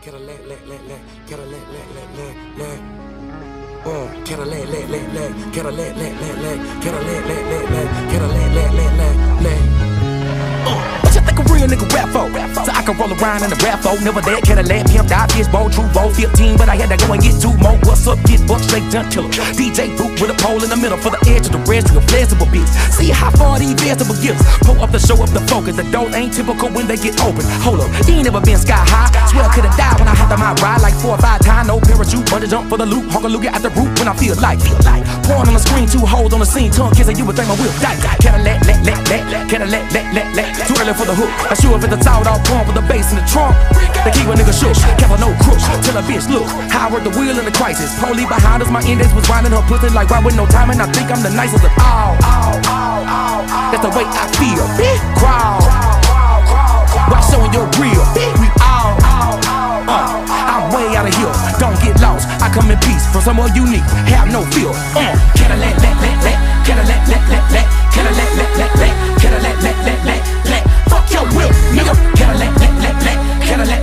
What you think a real nigga rap for? So I can roll around in the rap flow. Never that Cadillac, pimp, die, fish, bowl, true, bowl, 15. But I had to go and get two more. What's up, get buck, straight junk killer. DJ boot with a pole in the middle for the edge of the rest of the flexible bitch. See how far these vegetable gifts. Pull up the show up the focus. The doors ain't typical when they get open. Hold up, he ain't never been sky high. Swear I could've died when I hopped on my ride like 4 or 5 times. No parachute, bungee jump for the loop. Hawk a loogie at the roof when I feel like. Pouring on the screen, 2 holes on the scene. Tongue kissing, you would think my wheel die. Cadillac, Cadillac. Too early for the hook. I shoot up at the top, all pump with the bass in the trunk. They keep a nigga shook, kept no crook. Tell a bitch, look, how I work the wheel in the crisis. Police behind us, my index was grinding her pussy like right with no timing. I think I'm the nicest of all. That's the way I feel. Big crowd. Why showing your real? We all. I'm way out of here. Don't get lost. I come in peace from somewhere unique. Have no fear. Cadillac, Cadillac, Cadillac, Cadillac. Fuck your whip, nigga. Cadillac, Cadillac,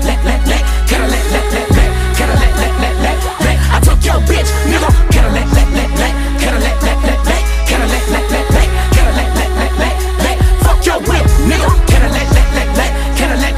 Cadillac. I took your bitch, nigga. Cadillac, Cadillac, Cadillac. Fuck your whip, nigga. Cadillac, Cadillac,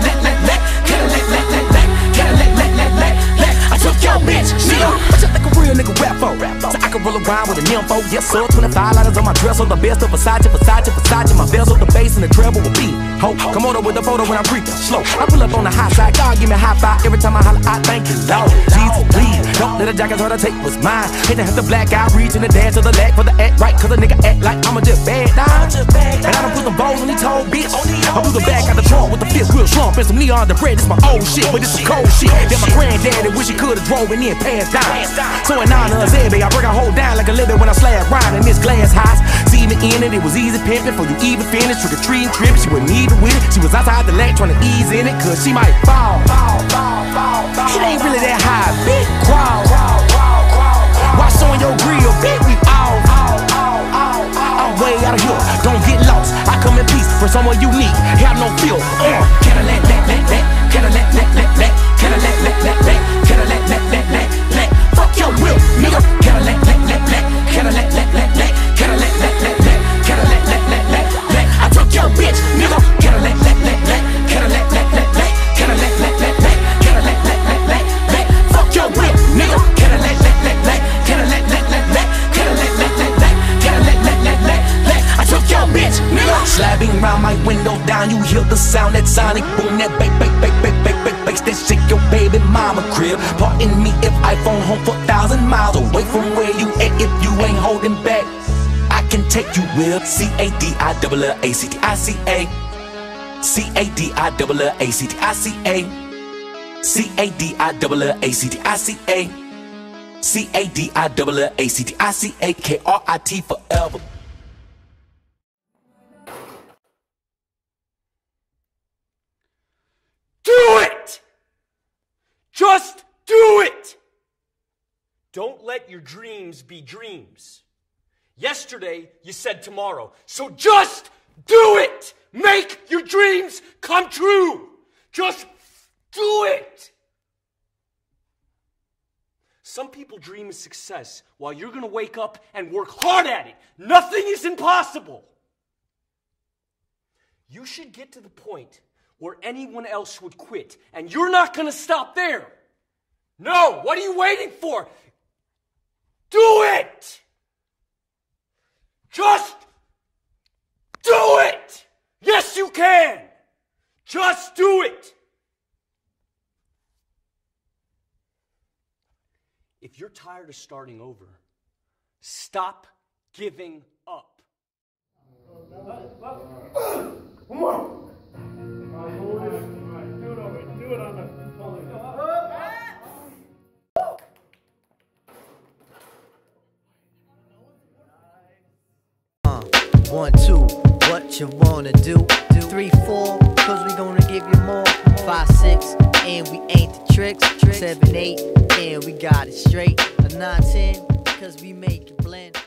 Cadillac. I took your bitch, nigga. What you think a real nigga rap for? So I can roll around with a nympho, yes sir. 25 lighters on my dress, on the best of Versace. My bells up the bass and the treble will beat. Ho, come on with the photo when I'm creeping slow. I pull up on the high side, God give me a high five every time I holler. I thank you, Lord. Jesus, please don't let a jacket hard to take what's mine. Hit the black eye, reaching the dance to the leg for the act right, cause a nigga act like I'm a just bad dime. And I don't put them balls on these tall bitch. I blew the back out the trunk with the 5th wheel slump and some neon the bread. This my old shit, but this some cold shit that my granddaddy wish he could've drove and then passed down. So in honor of Zebby, I break a whole down like a living when I slab round in this glass house. See me in it, it was easy pimping for you even finish. Trick or treating trip, she wasn't even with it. She was outside the leg trying to ease in it, cause she might fall. It ain't really that high, big crowd. Why showing your grill, big we all. I'm way out of here, don't get lost. I come in peace from somewhere unique, have no feel. Cadillac, Cadillac, Cadillac, Cadillac. Fuck your whip, nigga. Cadillac, Cadillac, Cadillac. I took your bitch, nigga. Cadillac, Cadillac, Cadillac. Fuck your whip, nigga. Cadillac, Cadillac, I took your bitch, nigga. Slapping around my window down, you hear the sound, that sonic boom, that bass, that shake your baby mama crib. Pardon me if I phone home 4,000 miles away from where you at. If you ain't holding back, I can take you with Cadillactica. Cadillactica. K.R.I.T forever. Do it! Just do it! Don't let your dreams be dreams. Yesterday, you said tomorrow. So just do it! Make your dreams come true! Just do it! Some people dream of success while you're gonna wake up and work hard at it. Nothing is impossible. You should get to the point where anyone else would quit, and you're not gonna stop there. No, what are you waiting for? Do it! Just do it! Yes, you can! Just do it! If you're tired of starting over, stop giving up. Come on! Do it on the... 1, 2, what you wanna do? 3, 4, cause we gonna give you more. 5, 6, and we ain't the tricks. 7, 8, and we got it straight. A 9, 10, cause we make it blend.